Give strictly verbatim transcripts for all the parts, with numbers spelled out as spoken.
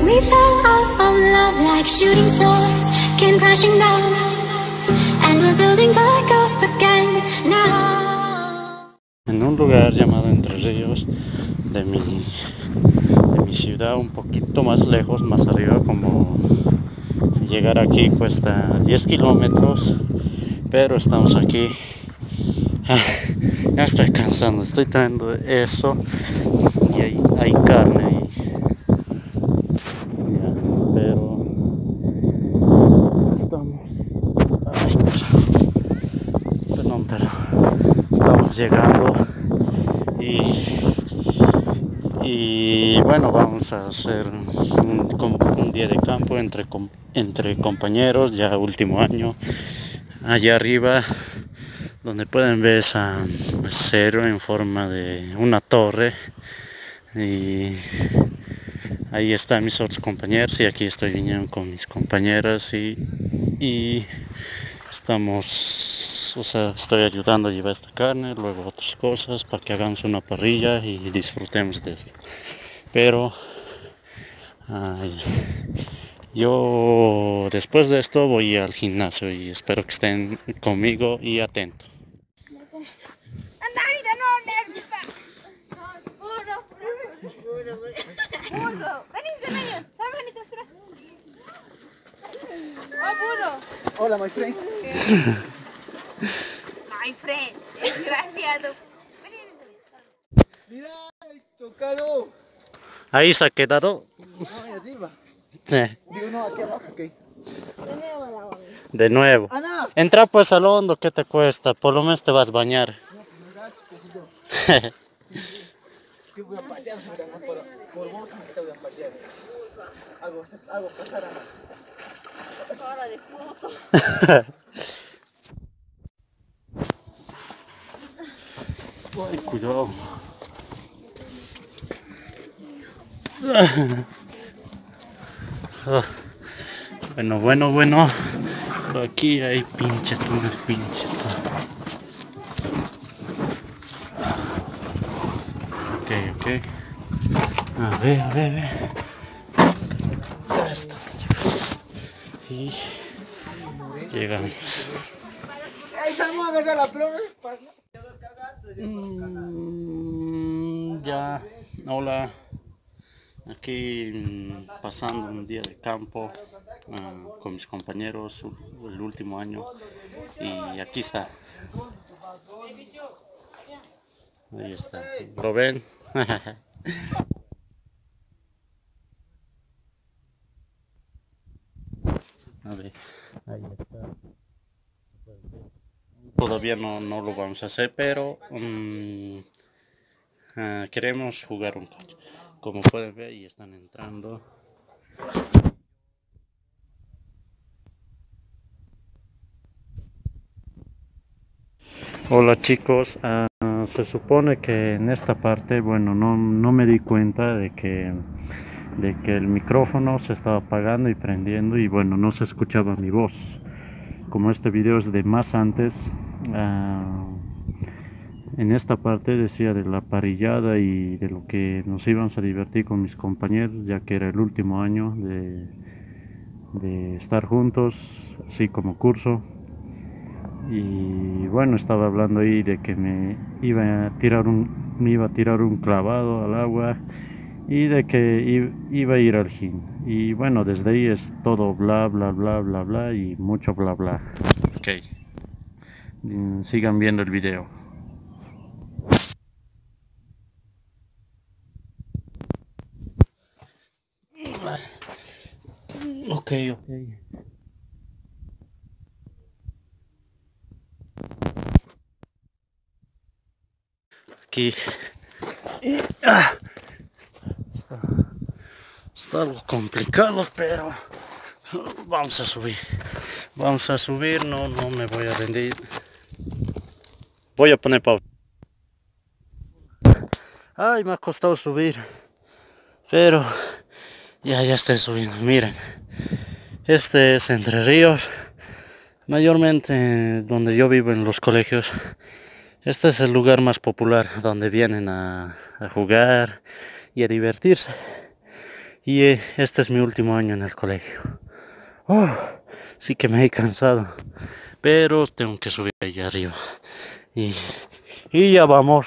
we fell out of love like shooting stars came crashing down, and we're building back up again now. En un lugar llamado Entre Ríos, de mi, de mi ciudad, un poquito más lejos, más arriba, como llegar aquí cuesta diez kilómetros, pero estamos aquí. Ah, ya estoy cansando, estoy trayendo eso y hay, hay carne y, ya, pero estamos, ay, carajo, perdón, pero estamos llegando y, y bueno, vamos a hacer un, como un día de campo entre, entre compañeros, ya último año. Allá arriba, donde pueden ver esa cero en forma de una torre, y ahí están mis otros compañeros, y aquí estoy viniendo con mis compañeras y, y estamos, o sea, estoy ayudando a llevar esta carne, luego otras cosas para que hagamos una parrilla y disfrutemos de esto. Pero ay, yo después de esto voy al gimnasio y espero que estén conmigo y atentos. Hola, my friend. My friend, desgraciado. Mira, chocado. Ahí se ha quedado. No, y así va. Sí. Digo, no, aquí abajo, ok. De nuevo. Ana. Entra pues al hondo, ¿qué te cuesta? Por lo menos te vas a bañar. No, pues me gacho, pues yo. Que voy a patear, mira, no, por, por vos te voy a patear. Hago, hago pasar a más. Cara de puto. Ay, cuidado. Bueno, bueno, bueno. Por aquí hay pinche túnel, pinche túnel. Ok, ok. A ver, a ver, a ver. Ya estamos. Y llegamos. ¡Ey, Salmo, agarra la pluma! Mm, ya, hola. Aquí mm, pasando un día de campo uh, con mis compañeros, el último año, y aquí está. Ahí está. ¿Lo ven? A ver, ahí está. Todavía no, no lo vamos a hacer, pero um, uh, queremos jugar un poco. Como pueden ver, y están entrando. Hola chicos, uh, se supone que en esta parte, bueno, no, no me di cuenta de que, de que el micrófono se estaba apagando y prendiendo, y bueno, no se escuchaba mi voz. Como este video es de más antes, uh, en esta parte decía de la parrillada y de lo que nos íbamos a divertir con mis compañeros, ya que era el último año de, de estar juntos, así como curso. Y bueno, estaba hablando ahí de que me iba a tirar un, me iba a tirar un clavado al agua y de que iba a ir al gym. Y bueno, desde ahí es todo bla bla bla bla bla y mucho bla bla. Ok, sigan viendo el video. Ok, ok. Aquí ah, está, está, está algo complicado, pero vamos a subir. Vamos a subir, no, no me voy a rendir. Voy a poner pausa. Ay, me ha costado subir, pero ya, ya estoy subiendo. Miren, este es Entre Ríos. Mayormente donde yo vivo en los colegios, este es el lugar más popular donde vienen a, a jugar y a divertirse. Y eh, este es mi último año en el colegio. Oh, sí que me he cansado, pero tengo que subir allá arriba. Y, y ya vamos.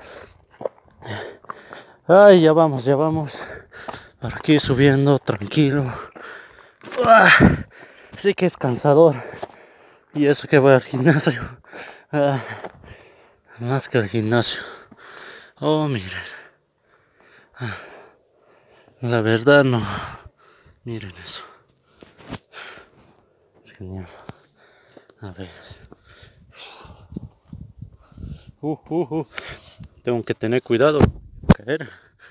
Ay, ya vamos, ya vamos. Por aquí subiendo, tranquilo. Ah, sí que es cansador. Y eso que voy al gimnasio. Ah, más que al gimnasio. Oh, miren. Ah, la verdad no. Miren eso. Es genial. A ver. Uh, uh, uh. Tengo que tener cuidado. Caer.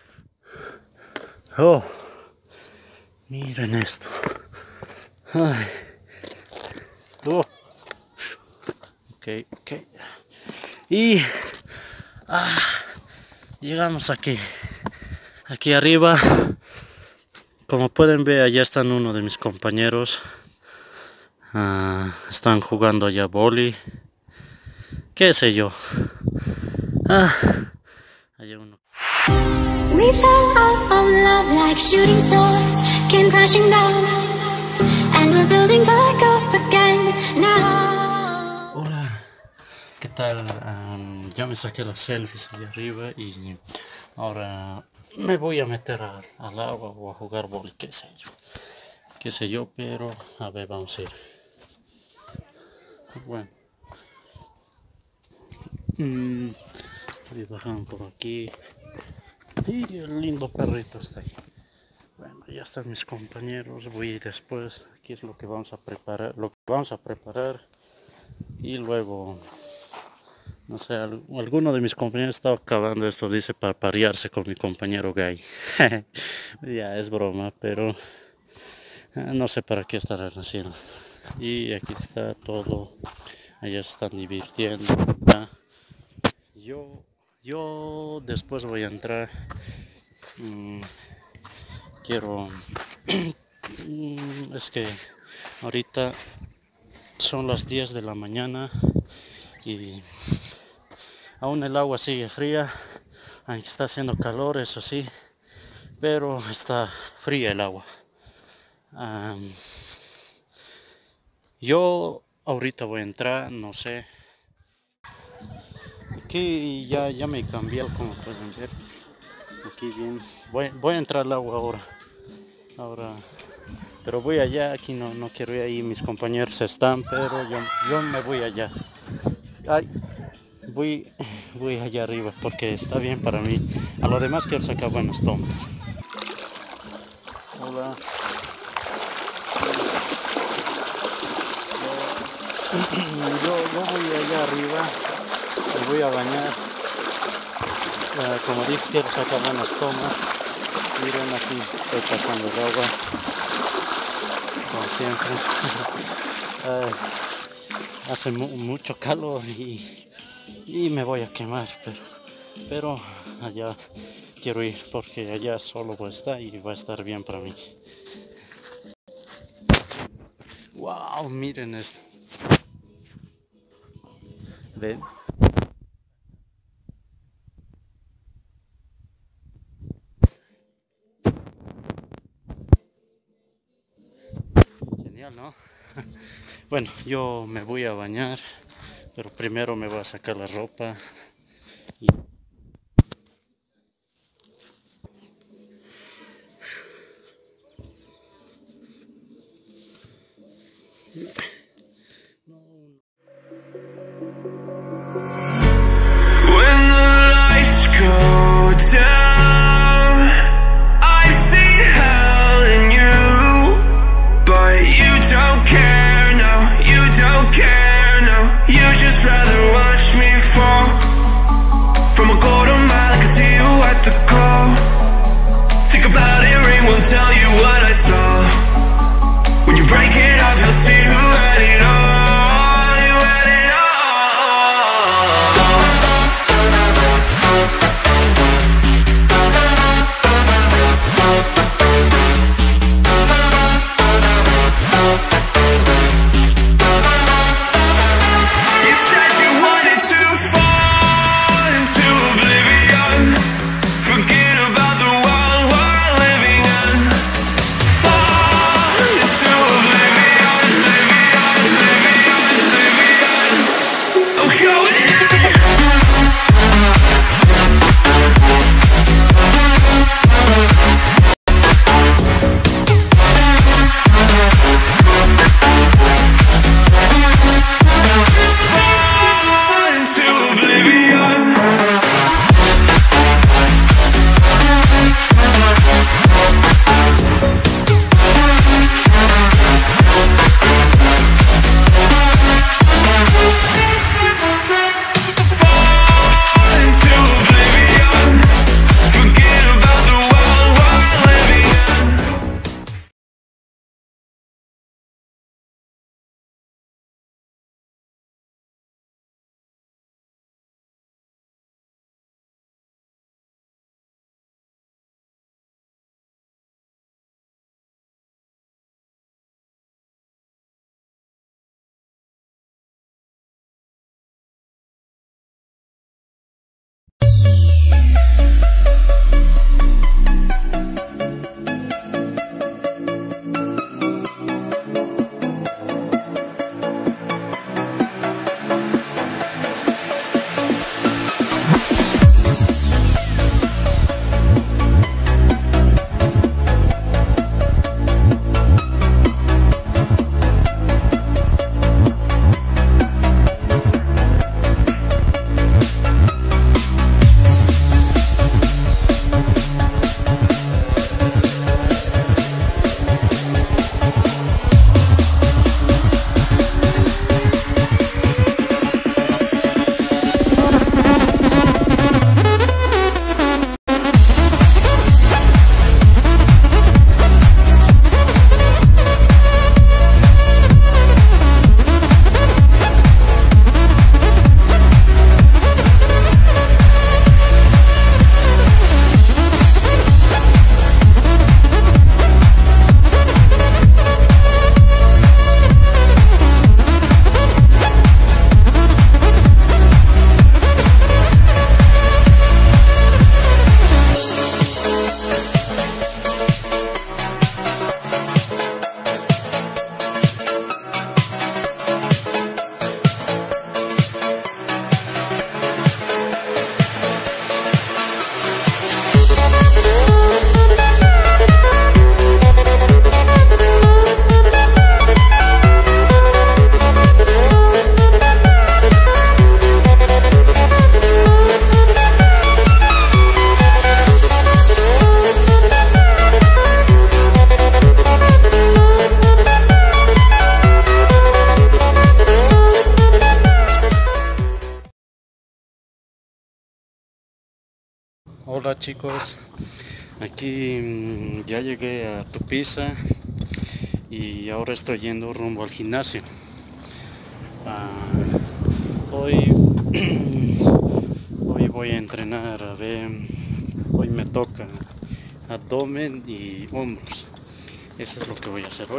Oh. Miren esto. Ay. Oh. Ok, ok. Y ah, llegamos aquí. Aquí arriba. Como pueden ver, allá están uno de mis compañeros. Uh, están jugando allá boli. ¿Qué sé yo? Ah, allá uno. We fell out of love like shooting stars came crashing down, and we're building back up again now. Hola, ¿qué tal? Um, ya me saqué las selfies allá arriba y ahora me voy a meter a, al agua o a jugar boli, qué sé yo. Qué sé yo, pero a ver, vamos a ir. Bueno. Mm, voy bajando por aquí. Y el lindo perrito está ahí. Bueno, ya están mis compañeros. Voy a ir después. Aquí es lo que vamos a preparar. Lo que vamos a preparar. Y luego, no sé, alguno de mis compañeros estaba acabando esto, dice, para parearse con mi compañero gay. Ya es broma, pero no sé para qué estarán haciendo. Y aquí está todo. Allá se están divirtiendo. ¿Ya? Yo, yo después voy a entrar. Mm, quiero... es que ahorita son las diez de la mañana y aún el agua sigue fría, aunque está haciendo calor, eso sí, pero está fría el agua. Um, yo ahorita voy a entrar, no sé. Aquí ya, ya me cambié, como pueden ver. Aquí bien. Voy, voy a entrar al agua ahora. Ahora. Pero voy allá, aquí no, no quiero ir ahí, mis compañeros están, pero yo, yo me voy allá. Ay, voy, voy allá arriba porque está bien para mí. A lo demás quiero sacar buenas tomas. Hola. Yo, yo voy allá arriba, me voy a bañar. Uh, como dije, quiero sacar buenas tomas. Miren, aquí estoy pasando el agua. Como siempre. uh, hace mu mucho calor y, y me voy a quemar, pero, pero allá quiero ir porque allá solo voy a estar y va a estar bien para mí. Wow, miren esto. ¿Ven? Genial, ¿no? Bueno, yo me voy a bañar, pero primero me voy a sacar la ropa. Y... tell you what I saw. When you break it off, you'll see who had it all. You had it You said you wanted to fall into oblivion. Forget about the world we're living in. Hola chicos, aquí mm, ya llegué a Tupiza y ahora estoy yendo rumbo al gimnasio. Ah, hoy, hoy voy a entrenar, a ver, hoy me toca abdomen y hombros. Eso es lo que voy a hacer hoy.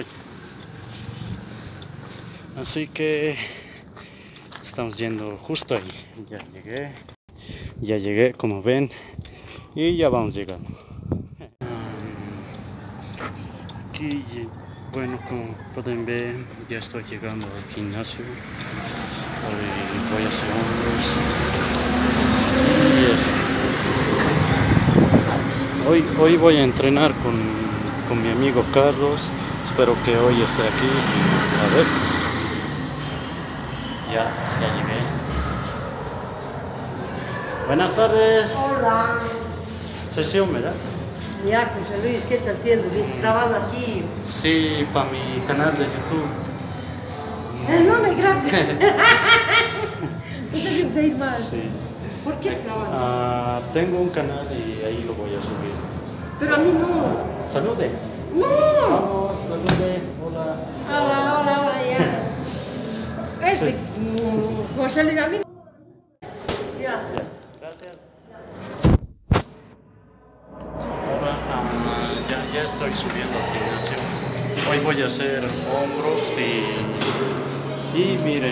Así que estamos yendo justo ahí. Ya llegué, ya llegué como ven y ya vamos llegando. Aquí, bueno, como pueden ver, ya estoy llegando al gimnasio. Hoy voy a hacer hombros y eso. Hoy, hoy voy a entrenar con, con mi amigo Carlos. Espero que hoy esté aquí. A ver, pues. Ya, ya llegué. Buenas tardes. Hola. Sesión, ¿verdad? Ya, José Luis, ¿qué estás haciendo? ¿Estás grabando aquí? Sí, para mi canal de YouTube. El nombre, gracias. No sé si vas a ir más. Sí. ¿Por qué estás grabando? Ah, tengo un canal y ahí lo voy a subir. Pero a mí no. Salude. No. Vamos, salude. Hola. Hola, hola, hola, ya. Este, Sí. mm, José Luis, a mí no. Ya. Gracias. Ahora ah, ya, ya estoy subiendo al gimnasio. Hoy voy a hacer hombros y, y miren.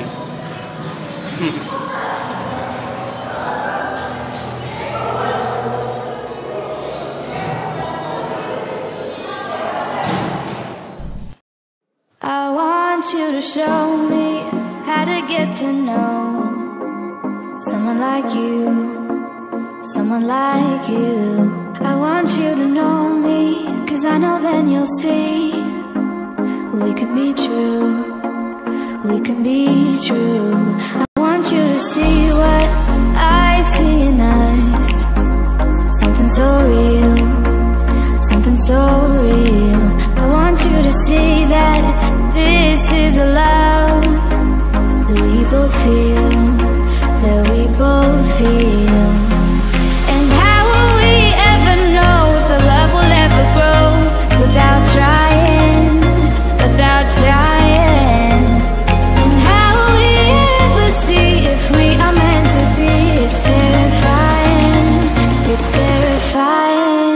I want you to show me how to get to know someone like you, someone like you. I want you to know me, cause I know then you'll see we could be true, we could be true. I want you to see what I see in us, something so real, something so real. I want you to see that this is a love that we both feel, that we both feel. And how will we ever know if the love will ever grow without trying, without trying? And how will we ever see if we are meant to be? It's terrifying, it's terrifying.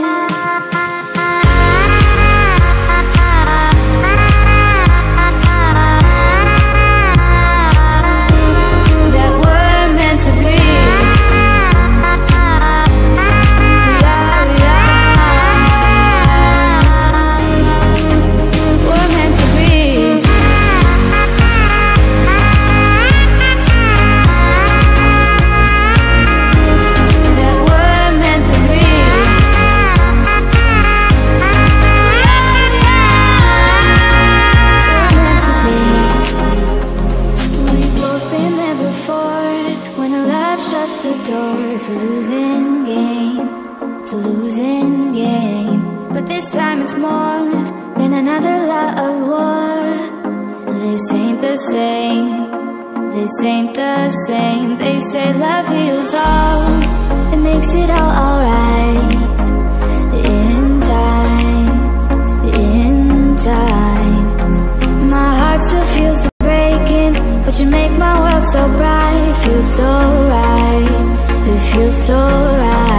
It's a losing game, it's a losing game. But this time it's more than another love war. This ain't the same, this ain't the same. They say love heals all, it makes it all alright. In time, in time. My heart still feels the breaking, but you make my world so bright. Feels so right, it feels so right.